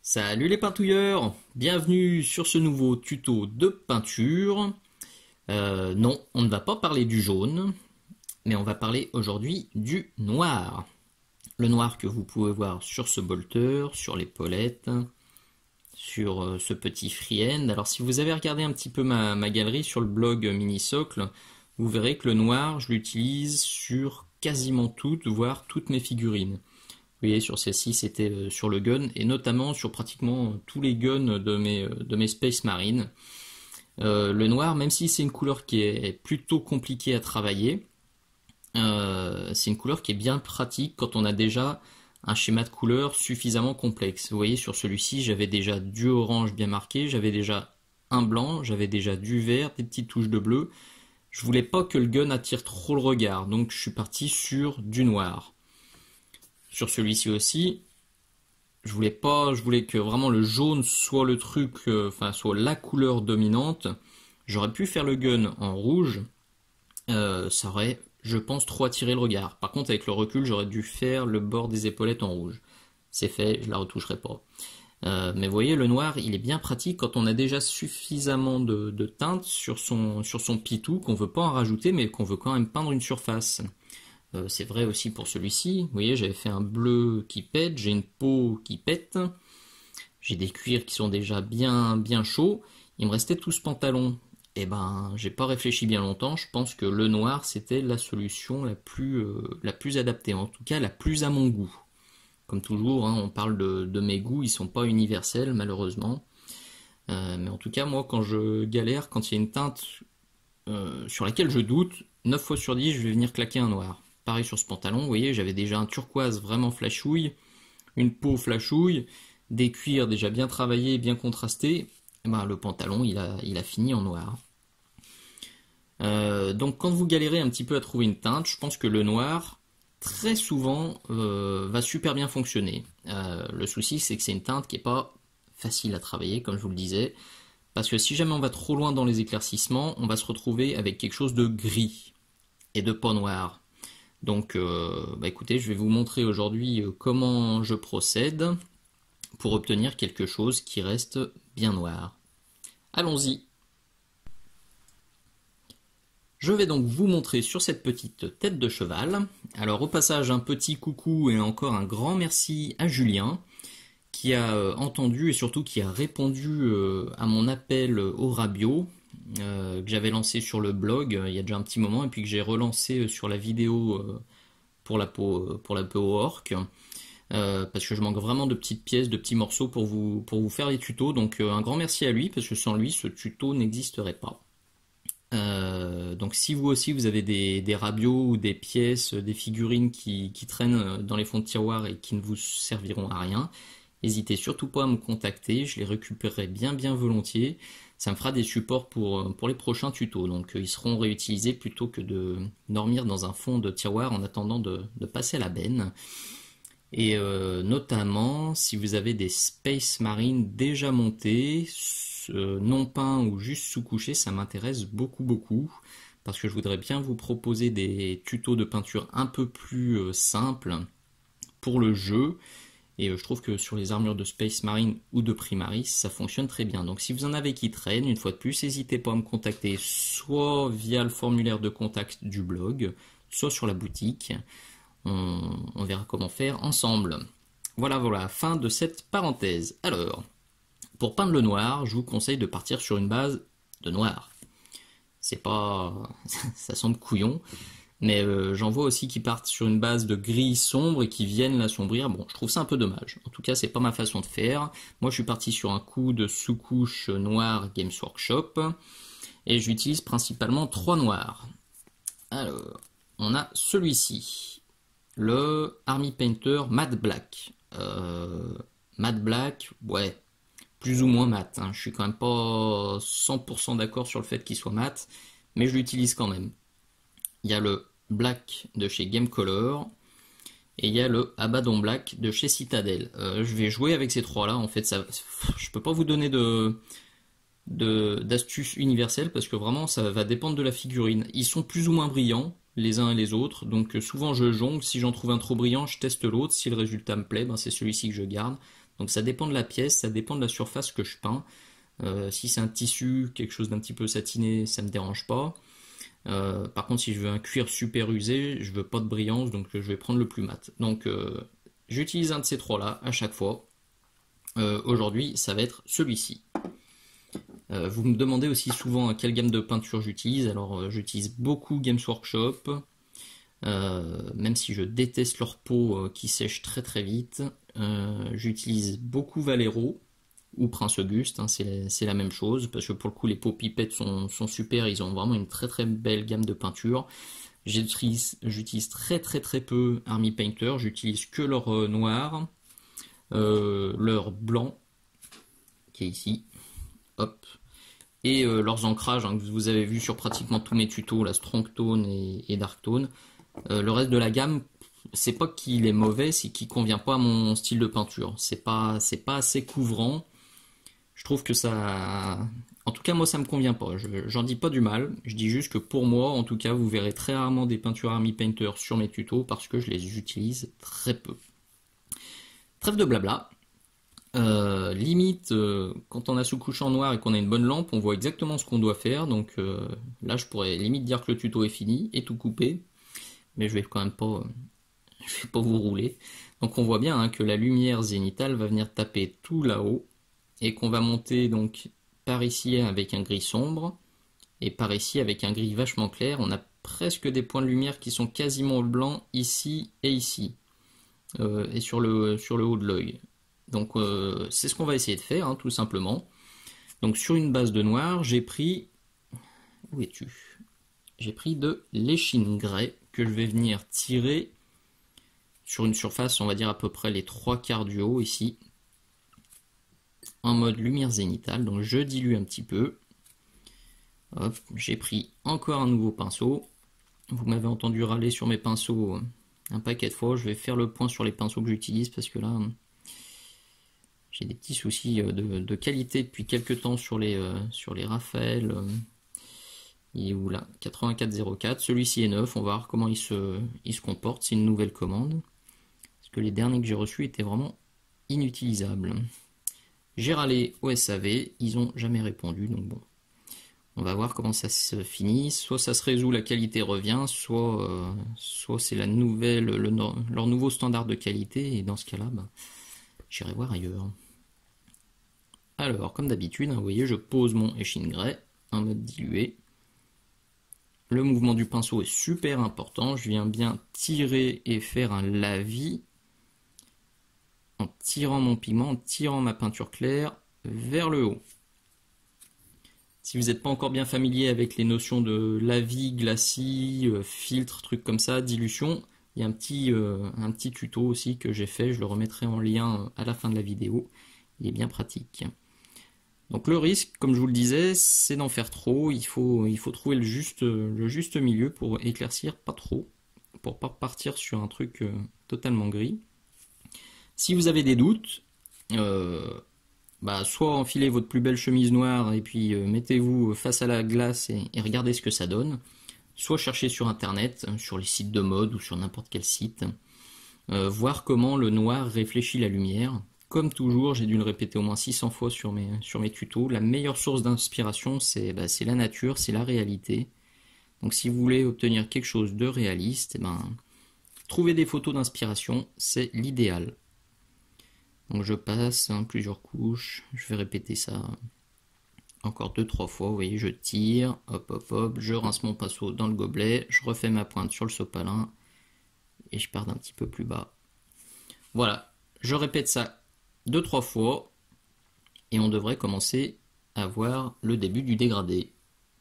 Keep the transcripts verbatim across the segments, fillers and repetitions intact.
Salut les peintouilleurs, bienvenue sur ce nouveau tuto de peinture. Euh, non, on ne va pas parler du jaune, mais on va parler aujourd'hui du noir. Le noir que vous pouvez voir sur ce bolter, sur l'épaulette, sur euh, ce petit free-end. Alors si vous avez regardé un petit peu ma, ma galerie sur le blog Mini-Socle, vous verrez que le noir, je l'utilise sur quasiment toutes, voire toutes mes figurines. Vous voyez, sur celle-ci, c'était sur le gun, et notamment sur pratiquement tous les guns de mes, de mes Space Marine. Euh, le noir, même si c'est une couleur qui est plutôt compliquée à travailler, euh, c'est une couleur qui est bien pratique quand on a déjà un schéma de couleur suffisamment complexe. Vous voyez, sur celui-ci, j'avais déjà du orange bien marqué, j'avais déjà un blanc, j'avais déjà du vert, des petites touches de bleu. Je voulais pas que le gun attire trop le regard, donc je suis parti sur du noir. Sur celui-ci aussi, je voulais pas, je voulais que vraiment le jaune soit le truc, euh, enfin soit la couleur dominante. J'aurais pu faire le gun en rouge, euh, ça aurait, je pense, trop attiré le regard. Par contre, avec le recul, j'aurais dû faire le bord des épaulettes en rouge. C'est fait, je la retoucherai pas. Euh, mais vous voyez, le noir, il est bien pratique quand on a déjà suffisamment de, de teinte sur son, sur son pitou, qu'on veut pas en rajouter, mais qu'on veut quand même peindre une surface. Euh, c'est vrai aussi pour celui-ci. Vous voyez, j'avais fait un bleu qui pète, j'ai une peau qui pète, j'ai des cuirs qui sont déjà bien bien chauds. Il me restait tout ce pantalon. Et ben, j'ai pas réfléchi bien longtemps. Je pense que le noir c'était la solution la plus euh, la plus adaptée, en tout cas la plus à mon goût. Comme toujours, hein, on parle de, de mes goûts, ils sont pas universels malheureusement. Euh, mais en tout cas, moi, quand je galère, quand il y a une teinte euh, sur laquelle je doute, neuf fois sur dix, je vais venir claquer un noir. Pareil sur ce pantalon, vous voyez, j'avais déjà un turquoise vraiment flashouille, une peau flashouille, des cuirs déjà bien travaillés, bien contrastés. Et ben, le pantalon, il a, il a fini en noir. Euh, donc quand vous galérez un petit peu à trouver une teinte, je pense que le noir, très souvent, euh, va super bien fonctionner. Euh, le souci, c'est que c'est une teinte qui n'est pas facile à travailler, comme je vous le disais, parce que si jamais on va trop loin dans les éclaircissements, on va se retrouver avec quelque chose de gris et de pas noir. Donc, euh, bah écoutez, je vais vous montrer aujourd'hui comment je procède pour obtenir quelque chose qui reste bien noir. Allons-y. Je vais donc vous montrer sur cette petite tête de cheval. Alors au passage, un petit coucou et encore un grand merci à Julien qui a entendu et surtout qui a répondu à mon appel au Rabio. Euh, que j'avais lancé sur le blog euh, il y a déjà un petit moment et puis que j'ai relancé sur la vidéo euh, pour la peau pour la peau orc euh, parce que je manque vraiment de petites pièces, de petits morceaux pour vous pour vous faire les tutos, donc euh, un grand merci à lui parce que sans lui ce tuto n'existerait pas. Euh, donc si vous aussi vous avez des, des rabios ou des pièces, des figurines qui, qui traînent dans les fonds de tiroir et qui ne vous serviront à rien, n'hésitez surtout pas à me contacter, je les récupérerai bien bien volontiers. Ça me fera des supports pour, pour les prochains tutos, donc euh, ils seront réutilisés plutôt que de dormir dans un fond de tiroir en attendant de, de passer à la benne. Et euh, notamment, si vous avez des Space Marine déjà montés, euh, non peints ou juste sous-couchés, ça m'intéresse beaucoup beaucoup, parce que je voudrais bien vous proposer des tutos de peinture un peu plus euh, simples pour le jeu. Et je trouve que sur les armures de Space Marine ou de Primaris, ça fonctionne très bien. Donc si vous en avez qui traînent, une fois de plus, n'hésitez pas à me contacter soit via le formulaire de contact du blog, soit sur la boutique. On, on verra comment faire ensemble. Voilà, voilà, fin de cette parenthèse. Alors, pour peindre le noir, je vous conseille de partir sur une base de noir. C'est pas... ça semble couillon. Mais euh, j'en vois aussi qui partent sur une base de gris sombre et qui viennent l'assombrir. Bon, je trouve ça un peu dommage. En tout cas, c'est pas ma façon de faire. Moi, je suis parti sur un coup de sous-couche noir Games Workshop. Et j'utilise principalement trois noirs. Alors, on a celui-ci. Le Army Painter Matte Black. Euh, Matte Black, ouais, plus ou moins mat. Hein. Je suis quand même pas cent pour cent d'accord sur le fait qu'il soit mat. Mais je l'utilise quand même. Il y a le Black de chez Game Color et il y a le Abaddon Black de chez Citadel. Euh, je vais jouer avec ces trois là, en fait ça, je peux pas vous donner de d'astuces universelles parce que vraiment ça va dépendre de la figurine. Ils sont plus ou moins brillants les uns et les autres, donc souvent je jongle, si j'en trouve un trop brillant je teste l'autre, si le résultat me plaît ben c'est celui-ci que je garde. Donc ça dépend de la pièce, ça dépend de la surface que je peins. Euh, si c'est un tissu, quelque chose d'un petit peu satiné, ça me dérange pas. Euh, par contre, si je veux un cuir super usé, je veux pas de brillance, donc je vais prendre le plus mat. Donc euh, j'utilise un de ces trois-là à chaque fois. Euh, Aujourd'hui, ça va être celui-ci. Euh, vous me demandez aussi souvent quelle gamme de peinture j'utilise. Alors euh, j'utilise beaucoup Games Workshop, euh, même si je déteste leur peau euh, qui sèche très très vite. Euh, j'utilise beaucoup Vallejo ou Prince Auguste, hein, c'est la même chose, parce que pour le coup les peaux pipettes sont, sont super, ils ont vraiment une très très belle gamme de peinture. J'utilise très très très peu Army Painter, j'utilise que leur euh, noir, euh, leur blanc, qui est ici, hop, et euh, leurs ancrages, hein, que vous avez vu sur pratiquement tous mes tutos, la Strong Tone et, et Dark Tone. Euh, le reste de la gamme, c'est pas qu'il est mauvais, c'est qu'il convient pas à mon style de peinture. C'est pas, c'est pas assez couvrant. Je trouve que ça... En tout cas, moi, ça me convient pas. J'en dis pas du mal. Je dis juste que pour moi, en tout cas, vous verrez très rarement des peintures Army Painter sur mes tutos parce que je les utilise très peu. Trêve de blabla. Euh, limite, euh, quand on a sous-couche en noir et qu'on a une bonne lampe, on voit exactement ce qu'on doit faire. Donc euh, là, je pourrais limite dire que le tuto est fini et tout couper. Mais je vais quand même pas... Euh, je vais pas vous rouler. Donc on voit bien hein, que la lumière zénitale va venir taper tout là-haut. Et qu'on va monter donc par ici avec un gris sombre et par ici avec un gris vachement clair. On a presque des points de lumière qui sont quasiment blancs ici et ici euh, et sur le, sur le haut de l'œil. Donc euh, c'est ce qu'on va essayer de faire hein, tout simplement. Donc sur une base de noir, j'ai pris... Où es-tu? J'ai pris de l'échine grès que je vais venir tirer sur une surface, on va dire à peu près les trois quarts du haut ici. En mode lumière zénitale, donc je dilue un petit peu. Hop, j'ai pris encore un nouveau pinceau. Vous m'avez entendu râler sur mes pinceaux un paquet de fois. Je vais faire le point sur les pinceaux que j'utilise parce que là, j'ai des petits soucis de, de qualité depuis quelques temps sur les, euh, sur les Raphaël. Il est où là? quatre-vingt-quatre zéro quatre. Celui-ci est neuf. On va voir comment il se, il se comporte. C'est une nouvelle commande. Parce que les derniers que j'ai reçus étaient vraiment inutilisables. J'ai râlé au S A V, ils n'ont jamais répondu, donc bon. On va voir comment ça se finit. Soit ça se résout, la qualité revient, soit, euh, soit c'est la nouvelle, le, leur nouveau standard de qualité, et dans ce cas-là, bah, j'irai voir ailleurs. Alors, comme d'habitude, hein, vous voyez, je pose mon échine grès en mode dilué. Le mouvement du pinceau est super important. Je viens bien tirer et faire un lavis en tirant mon pigment, en tirant ma peinture claire vers le haut. Si vous n'êtes pas encore bien familier avec les notions de lavis, glacis, euh, filtre, trucs comme ça, dilution, il y a un petit, euh, un petit tuto aussi que j'ai fait, je le remettrai en lien à la fin de la vidéo, il est bien pratique. Donc le risque, comme je vous le disais, c'est d'en faire trop, il faut, il faut trouver le juste, le juste milieu pour éclaircir pas trop, pour pas partir sur un truc euh, totalement gris. Si vous avez des doutes, euh, bah, soit enfilez votre plus belle chemise noire et puis euh, mettez-vous face à la glace et, et regardez ce que ça donne, soit cherchez sur internet, sur les sites de mode ou sur n'importe quel site, euh, voir comment le noir réfléchit la lumière. Comme toujours, j'ai dû le répéter au moins six cents fois sur mes, sur mes tutos, la meilleure source d'inspiration c'est bah, c'est la nature, c'est la réalité. Donc si vous voulez obtenir quelque chose de réaliste, eh ben, trouver des photos d'inspiration, c'est l'idéal. Donc je passe hein, plusieurs couches, je vais répéter ça encore deux trois fois, vous voyez, je tire, hop hop hop, je rince mon pinceau dans le gobelet, je refais ma pointe sur le sopalin, et je pars d'un petit peu plus bas. Voilà, je répète ça deux trois fois, et on devrait commencer à voir le début du dégradé.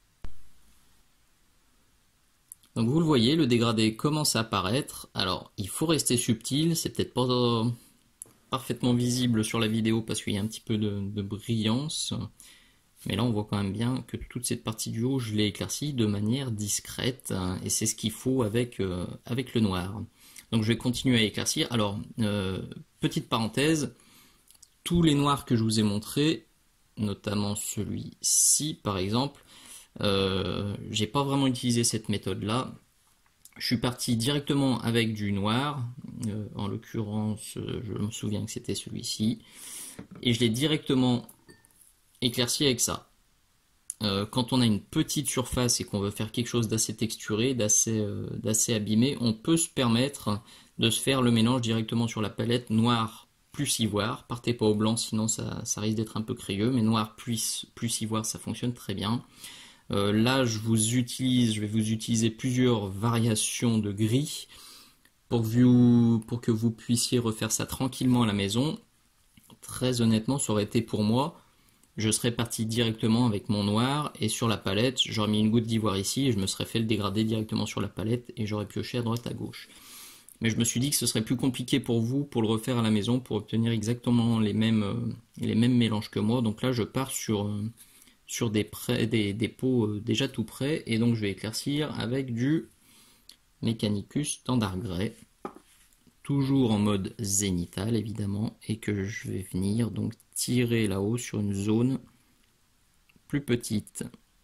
Donc vous le voyez, le dégradé commence à apparaître, alors il faut rester subtil, c'est peut-être pas parfaitement visible sur la vidéo parce qu'il y a un petit peu de, de brillance, mais là on voit quand même bien que toute cette partie du haut je l'ai éclaircie de manière discrète et c'est ce qu'il faut avec, euh, avec le noir. Donc je vais continuer à éclaircir. Alors euh, petite parenthèse, tous les noirs que je vous ai montrés, notamment celui-ci par exemple, euh, j'ai pas vraiment utilisé cette méthode là. Je suis parti directement avec du noir, euh, en l'occurrence, euh, je me souviens que c'était celui-ci, et je l'ai directement éclairci avec ça. Euh, quand on a une petite surface et qu'on veut faire quelque chose d'assez texturé, d'assez euh, d'assez abîmé, on peut se permettre de se faire le mélange directement sur la palette noir plus ivoire. Partez pas au blanc, sinon ça, ça risque d'être un peu crayeux, mais noir plus, plus ivoire, ça fonctionne très bien. Euh, là, je vous utilise, je vais vous utiliser plusieurs variations de gris pour que vous, pour que vous puissiez refaire ça tranquillement à la maison. Très honnêtement, ça aurait été pour moi, je serais parti directement avec mon noir et sur la palette, j'aurais mis une goutte d'ivoire ici et je me serais fait le dégradé directement sur la palette et j'aurais pioché à droite à gauche. Mais je me suis dit que ce serait plus compliqué pour vous pour le refaire à la maison pour obtenir exactement les mêmes, euh, les mêmes mélanges que moi. Donc là, je pars sur, euh, sur des, prêts, des, des pots euh, déjà tout prêts et donc je vais éclaircir avec du Mechanicus Standard Grey. Toujours en mode zénithal évidemment, et que je vais venir donc tirer là-haut sur une zone plus petite.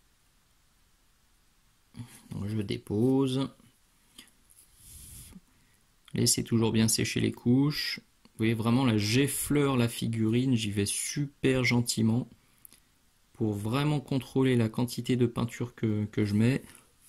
Donc je dépose. Laissez toujours bien sécher les couches. Vous voyez vraiment là, j'effleure la figurine, j'y vais super gentiment pour vraiment contrôler la quantité de peinture que, que je mets.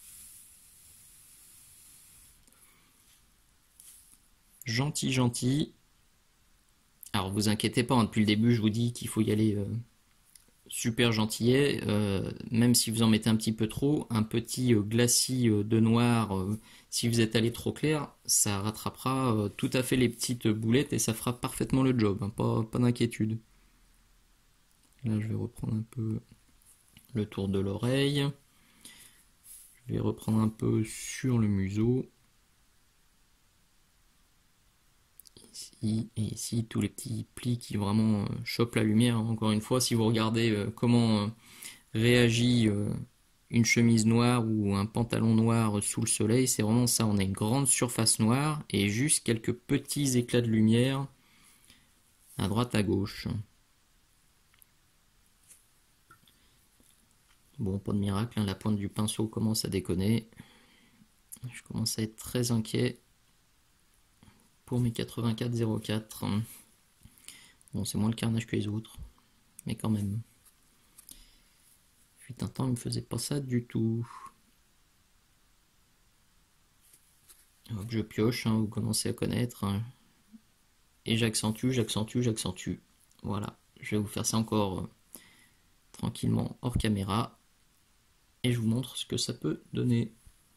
Gentil, gentil. Alors vous inquiétez pas, hein, depuis le début je vous dis qu'il faut y aller euh, super gentillet, euh, même si vous en mettez un petit peu trop, un petit euh, glacis euh, de noir, euh, si vous êtes allé trop clair, ça rattrapera euh, tout à fait les petites boulettes et ça fera parfaitement le job, hein, pas, pas d'inquiétude. Là je vais reprendre un peu le tour de l'oreille, je vais reprendre un peu sur le museau. Ici et ici, tous les petits plis qui vraiment euh, chopent la lumière. Encore une fois, si vous regardez euh, comment euh, réagit euh, une chemise noire ou un pantalon noir sous le soleil, c'est vraiment ça. On a une grande surface noire et juste quelques petits éclats de lumière à droite à gauche. Bon, pas de miracle, hein, la pointe du pinceau commence à déconner. Je commence à être très inquiet pour mes quatre-vingt-quatre zéro quatre. Bon, c'est moins le carnage que les autres, mais quand même. Fut un temps, il me faisait pas ça du tout. Hop, je pioche, hein, vous commencez à connaître. Hein. Et j'accentue, j'accentue, j'accentue. Voilà, je vais vous faire ça encore euh, tranquillement hors caméra. Et je vous montre ce que ça peut donner.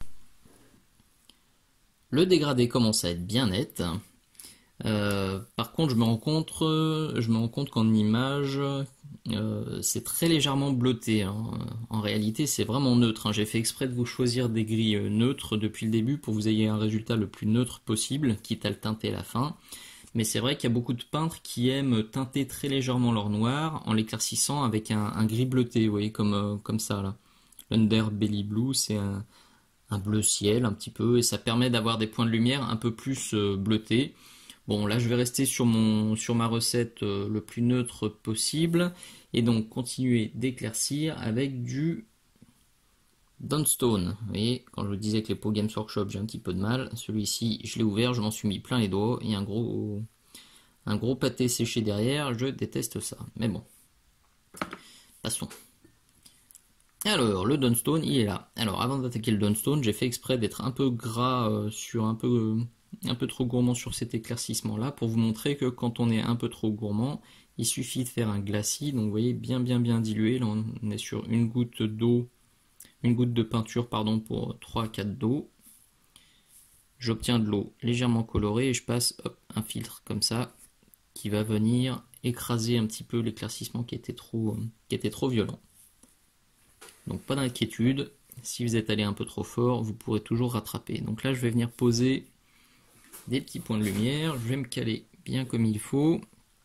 Le dégradé commence à être bien net. Euh, par contre, je me rends compte, je me rends compte qu'en image, euh, c'est très légèrement bleuté. Hein. En réalité, c'est vraiment neutre. Hein. J'ai fait exprès de vous choisir des gris neutres depuis le début pour que vous ayez un résultat le plus neutre possible, quitte à le teinter à la fin. Mais c'est vrai qu'il y a beaucoup de peintres qui aiment teinter très légèrement leur noir en l'éclaircissant avec un, un gris bleuté, vous voyez, comme, euh, comme ça là. L'Underbelly Blue, c'est un, un bleu ciel un petit peu, et ça permet d'avoir des points de lumière un peu plus euh, bleutés. Bon, là je vais rester sur, mon, sur ma recette euh, le plus neutre possible, et donc continuer d'éclaircir avec du Dunstone. Vous voyez, quand je vous disais que les pots Games Workshop, j'ai un petit peu de mal, celui-ci, je l'ai ouvert, je m'en suis mis plein les doigts, il y a un gros, un gros pâté séché derrière, je déteste ça. Mais bon, passons. Alors, le Dunstone, il est là. Alors, avant d'attaquer le Dunstone, j'ai fait exprès d'être un peu gras euh, sur un peu, euh, un peu trop gourmand sur cet éclaircissement-là, pour vous montrer que quand on est un peu trop gourmand, il suffit de faire un glacis. Donc, vous voyez, bien, bien, bien dilué. Là, on est sur une goutte d'eau, une goutte de peinture, pardon, pour trois à quatre d'eau. J'obtiens de l'eau légèrement colorée et je passe hop, un filtre comme ça, qui va venir écraser un petit peu l'éclaircissement qui était trop, euh, qui était trop violent. Donc pas d'inquiétude, si vous êtes allé un peu trop fort, vous pourrez toujours rattraper. Donc là je vais venir poser des petits points de lumière, je vais me caler bien comme il faut.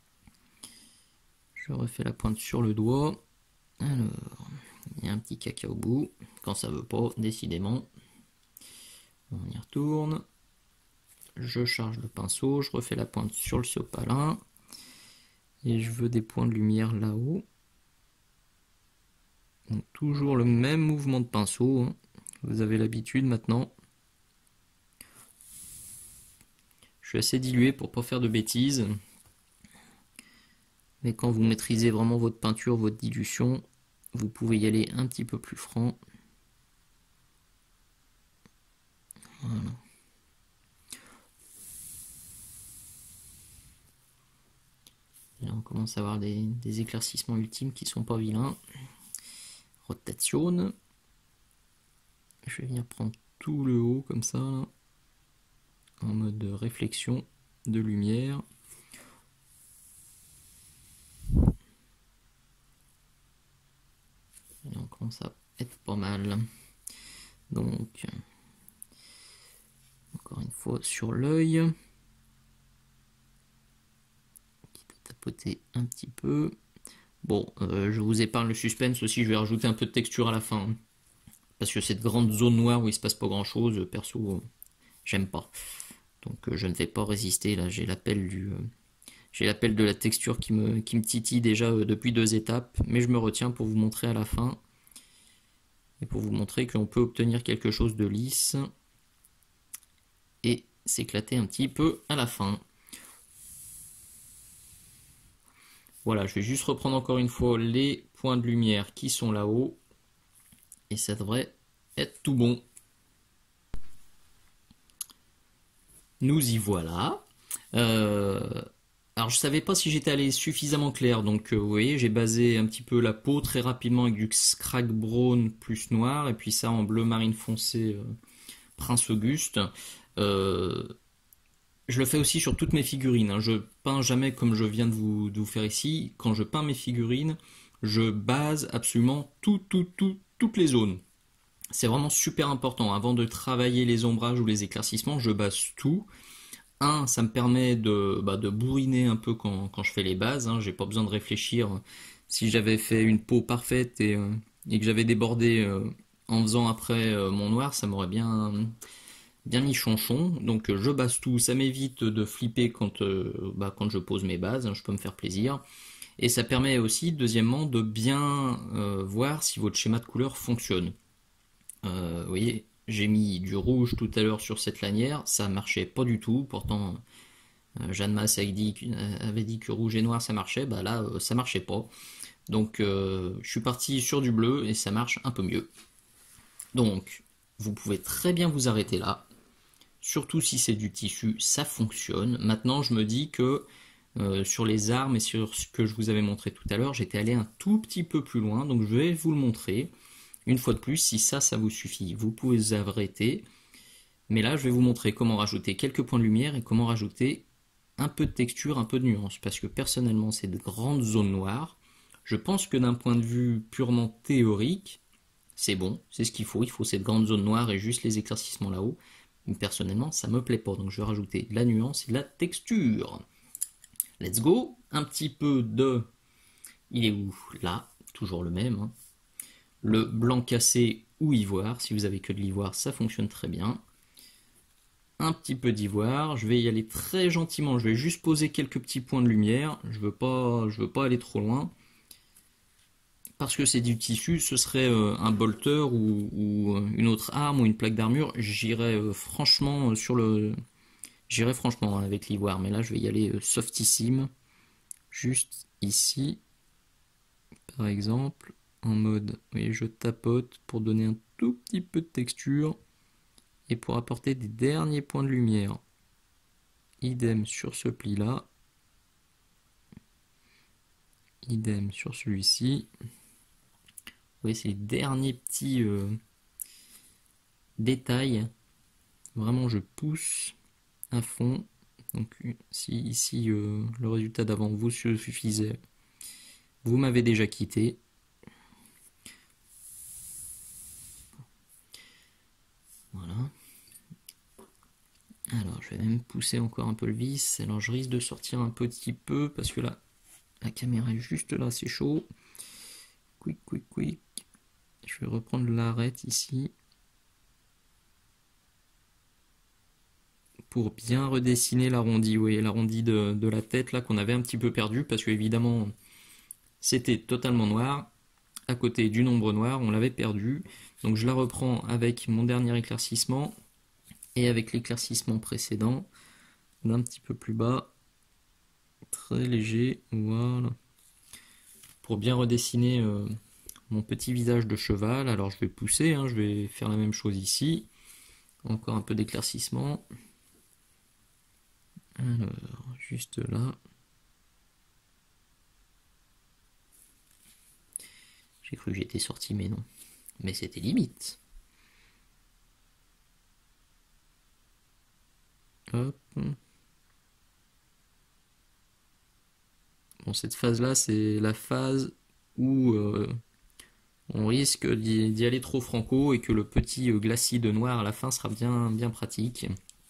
Je refais la pointe sur le doigt. Alors, il y a un petit caca au bout, quand ça veut pas, décidément. On y retourne. Je charge le pinceau, je refais la pointe sur le sopalin. Et je veux des points de lumière là-haut. Donc toujours le même mouvement de pinceau, hein. Vous avez l'habitude maintenant. suis assez dilué pour pas faire de bêtises. Mais quand vous maîtrisez vraiment votre peinture, votre dilution, vous pouvez y aller un petit peu plus franc. Voilà. Là, on commence à avoir des, des éclaircissements ultimes qui sont pas vilains. Rotation. Je vais venir prendre tout le haut comme ça, là, en mode réflexion de lumière. Et on commence à être pas mal. Donc, encore une fois sur l'œil. Tapoter un petit peu. Bon, euh, je vous épargne le suspense aussi, je vais rajouter un peu de texture à la fin. Hein, parce que cette grande zone noire où il se passe pas grand chose, perso, euh, j'aime pas. Donc euh, je ne vais pas résister, là j'ai l'appel du... Euh, j'ai l'appel de la texture qui me, qui me titille déjà euh, depuis deux étapes, mais je me retiens pour vous montrer à la fin. Et pour vous montrer qu'on peut obtenir quelque chose de lisse. Et s'éclater un petit peu à la fin. Voilà, je vais juste reprendre encore une fois les points de lumière qui sont là-haut. Et ça devrait être tout bon. Nous y voilà. Euh, alors je savais pas si j'étais allé suffisamment clair. Donc euh, vous voyez, j'ai basé un petit peu la peau très rapidement avec du scrag brown plus noir. Et puis ça en bleu marine foncé euh, Prince Auguste. Euh, Je le fais aussi sur toutes mes figurines. Hein. Je peins jamais comme je viens de vous, de vous faire ici. Quand je peins mes figurines, je base absolument tout, tout, tout, toutes les zones. C'est vraiment super important. Avant de travailler les ombrages ou les éclaircissements, je base tout. Un, ça me permet de, bah, de bourriner un peu quand, quand je fais les bases. Hein. J'ai pas besoin de réfléchir. Si j'avais fait une peau parfaite et, euh, et que j'avais débordé euh, en faisant après euh, mon noir, ça m'aurait bien... bien mis chonchon, donc euh, je base tout, ça m'évite de flipper quand, euh, bah, quand je pose mes bases, hein, je peux me faire plaisir, et ça permet aussi, deuxièmement, de bien euh, voir si votre schéma de couleur fonctionne. Euh, vous voyez, j'ai mis du rouge tout à l'heure sur cette lanière, ça marchait pas du tout, pourtant euh, Jeanne Masse avait dit, avait dit que rouge et noir ça marchait, bah là euh, ça marchait pas. Donc euh, je suis parti sur du bleu et ça marche un peu mieux. Donc vous pouvez très bien vous arrêter là. Surtout si c'est du tissu, ça fonctionne. Maintenant, je me dis que euh, sur les armes et sur ce que je vous avais montré tout à l'heure, j'étais allé un tout petit peu plus loin. Donc, je vais vous le montrer. Une fois de plus, si ça, ça vous suffit, vous pouvez vous arrêter. Mais là, je vais vous montrer comment rajouter quelques points de lumière et comment rajouter un peu de texture, un peu de nuance. Parce que personnellement, c'est de grandes zones noires. Je pense que d'un point de vue purement théorique, c'est bon, c'est ce qu'il faut. Il faut cette grande zone noire et juste les éclaircissements là-haut. Personnellement, ça me plaît pas, donc je vais rajouter de la nuance et de la texture. Let's go. Un petit peu de... Il est où? Là, toujours le même. Hein. Le blanc cassé ou ivoire. Si vous avez que de l'ivoire, ça fonctionne très bien. Un petit peu d'ivoire. Je vais y aller très gentiment. Je vais juste poser quelques petits points de lumière. Je veux pas, je veux pas aller trop loin. Parce que c'est du tissu, ce serait euh, un bolter ou, ou une autre arme ou une plaque d'armure, j'irais euh, franchement sur le, j'irais franchement avec l'ivoire, mais là je vais y aller euh, softissime, juste ici, par exemple, en mode, vous voyez, je tapote pour donner un tout petit peu de texture et pour apporter des derniers points de lumière. Idem sur ce pli-là, idem sur celui-ci. Vous voyez, c'est les derniers petits euh, détails. Vraiment, je pousse à fond. Donc, si ici euh, le résultat d'avant vous suffisait, vous m'avez déjà quitté. Voilà. Alors, je vais même pousser encore un peu le vis. Alors, je risque de sortir un petit peu parce que là, la caméra est juste là, c'est chaud. Quick, quick, quick. Je vais reprendre l'arête ici pour bien redessiner l'arrondi. Vous voyez l'arrondi de, de la tête là qu'on avait un petit peu perdu parce que évidemment c'était totalement noir. À côté du nombre noir, on l'avait perdu. Donc je la reprends avec mon dernier éclaircissement et avec l'éclaircissement précédent. d'un petit peu plus bas, très léger, voilà, pour bien redessiner euh, mon petit visage de cheval. Alors je vais pousser, hein, je vais faire la même chose ici, encore un peu d'éclaircissement, alors juste là. J'ai cru que j'étais sorti, mais non. Mais c'était limite. Hop. Bon, cette phase-là, c'est la phase où euh, on risque d'y aller trop franco et que le petit glacis de noir à la fin sera bien, bien pratique.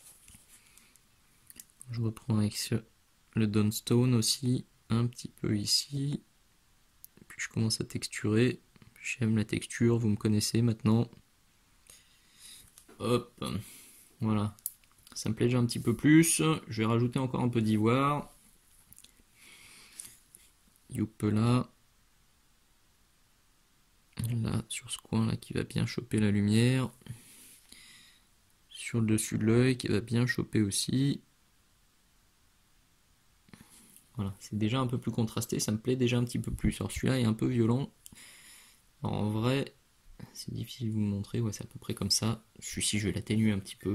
Je reprends avec ce, le Dawnstone aussi, un petit peu ici. Puis je commence à texturer. J'aime la texture, vous me connaissez maintenant. Hop, voilà. Ça me plaît déjà un petit peu plus. Je vais rajouter encore un peu d'ivoire. Youp là. Là, sur ce coin là qui va bien choper la lumière. Sur le dessus de l'œil qui va bien choper aussi. Voilà, c'est déjà un peu plus contrasté, ça me plaît déjà un petit peu plus. Alors celui-là est un peu violent. Alors, en vrai, c'est difficile de vous montrer, ouais, c'est à peu près comme ça. Celui-ci, je vais l'atténuer un petit peu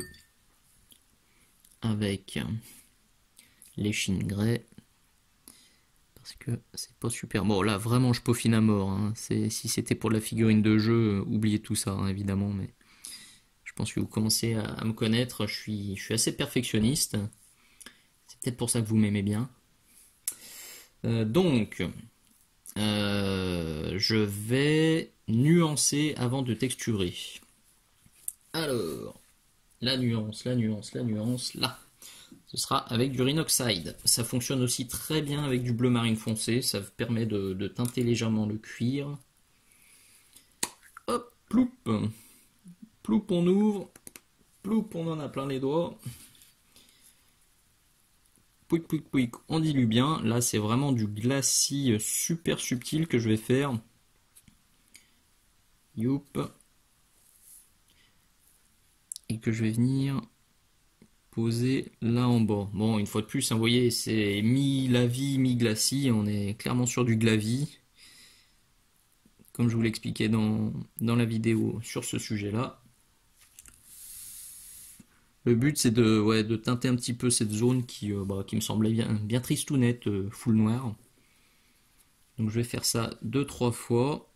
avec l'échine grès. Parce que c'est pas super. Bon, là, vraiment, je peaufine à mort. Hein. Si c'était pour la figurine de jeu, oubliez tout ça, hein, évidemment. Mais je pense que vous commencez à, à me connaître. Je suis, je suis assez perfectionniste. C'est peut-être pour ça que vous m'aimez bien. Euh, donc, euh, je vais nuancer avant de texturer. Alors, la nuance, la nuance, la nuance, là. Ce sera avec du Rhinoxide. Ça fonctionne aussi très bien avec du bleu marine foncé. Ça permet de, de teinter légèrement le cuir. Hop, ploup. Ploup, on ouvre. Ploup, on en a plein les doigts. Pouic, pouic, pouic, on dilue bien. Là, c'est vraiment du glacis super subtil que je vais faire. Youp. Et que je vais venir poser là en bas. Bon, une fois de plus, hein, vous voyez, c'est mi-lavis, mi-glacis. On est clairement sur du glavis. Comme je vous l'expliquais dans, dans la vidéo sur ce sujet-là. Le but, c'est de, ouais, de teinter un petit peu cette zone qui, euh, bah, qui me semblait bien, bien tristounette, euh, full noir. Donc je vais faire ça deux, trois fois.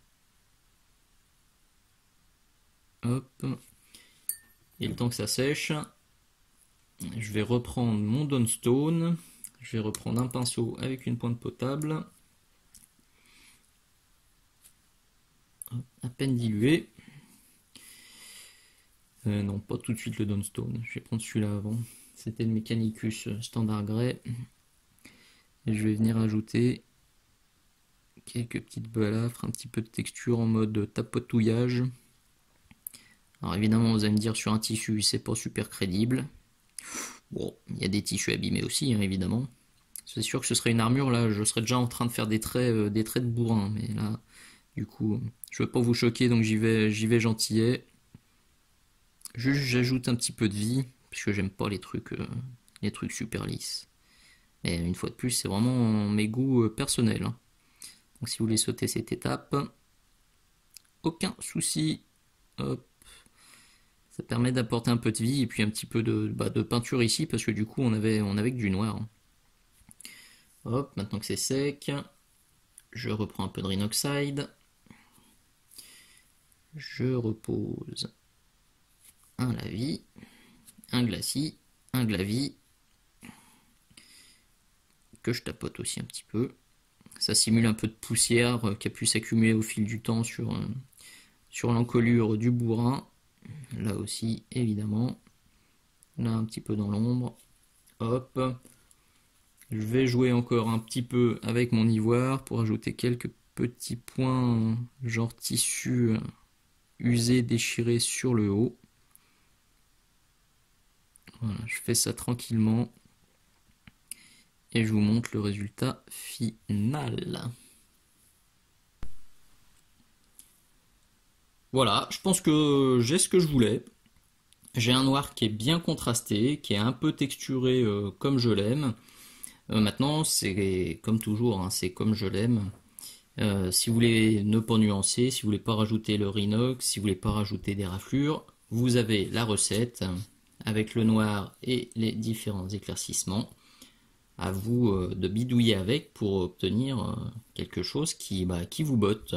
Hop. Et le temps que ça sèche, je vais reprendre mon Dawnstone. Je vais reprendre un pinceau avec une pointe potable. Hop, à peine dilué. Euh, non, pas tout de suite le Dawnstone. Je vais prendre celui-là avant. C'était le Mechanicus standard grès. Et je vais venir ajouter quelques petites balafres, un petit peu de texture en mode tapotouillage. Alors évidemment, vous allez me dire sur un tissu, c'est pas super crédible. Bon, il y a des tissus abîmés aussi, hein, évidemment. C'est sûr que ce serait une armure, là, je serais déjà en train de faire des traits, euh, des traits de bourrin. Mais là, du coup, je veux pas vous choquer, donc j'y vais, j'y vais gentillet. Juste, j'ajoute un petit peu de vie, parce que j'aime pas les trucs, euh, les trucs super lisses. Mais une fois de plus, c'est vraiment mes goûts euh, personnels. Hein. Donc si vous voulez sauter cette étape, aucun souci. Hop. Ça permet d'apporter un peu de vie et puis un petit peu de, bah, de peinture ici, parce que du coup, on avait, on avait que du noir. Hein. Hop, maintenant que c'est sec, je reprends un peu de Rhinoxide. Je repose un lavis, un glacis, un glavis, que je tapote aussi un petit peu. Ça simule un peu de poussière qui a pu s'accumuler au fil du temps sur, euh, sur l'encolure du bourrin. Là aussi, évidemment. Là, un petit peu dans l'ombre. Hop. Je vais jouer encore un petit peu avec mon ivoire pour ajouter quelques petits points, genre tissu usé, déchiré sur le haut. Voilà, je fais ça tranquillement. Et je vous montre le résultat final. Voilà, je pense que j'ai ce que je voulais. J'ai un noir qui est bien contrasté, qui est un peu texturé euh, comme je l'aime. Euh, maintenant, c'est comme toujours, hein, c'est comme je l'aime. Euh, si vous voulez ne pas nuancer, si vous voulez pas rajouter le inox, si vous voulez pas rajouter des raflures, vous avez la recette avec le noir et les différents éclaircissements. À vous euh, de bidouiller avec pour obtenir euh, quelque chose qui, bah, qui vous botte.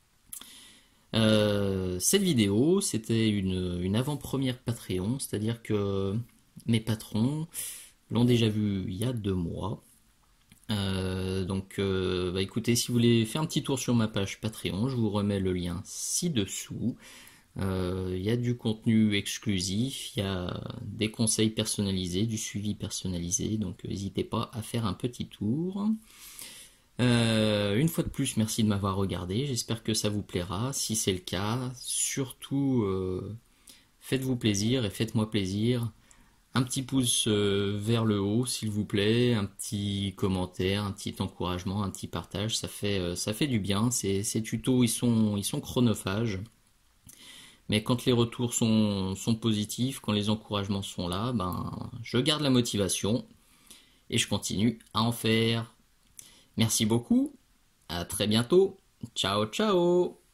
Euh, cette vidéo, c'était une, une avant-première Patreon, c'est-à-dire que mes patrons l'ont déjà vu il y a deux mois. Euh, donc, euh, bah écoutez, si vous voulez faire un petit tour sur ma page Patreon, je vous remets le lien ci-dessous. Euh, Il y a du contenu exclusif, il y a des conseils personnalisés, du suivi personnalisé, donc n'hésitez pas à faire un petit tour. Euh, une fois de plus, merci de m'avoir regardé, j'espère que ça vous plaira. Si c'est le cas, surtout euh, faites-vous plaisir et faites-moi plaisir. Un petit pouce euh, vers le haut, s'il vous plaît, un petit commentaire, un petit encouragement, un petit partage, ça fait, euh, ça fait du bien. Ces, ces tutos, ils sont, ils sont chronophages. Mais quand les retours sont, sont positifs, quand les encouragements sont là, ben, je garde la motivation et je continue à en faire. Merci beaucoup, à très bientôt, ciao ciao.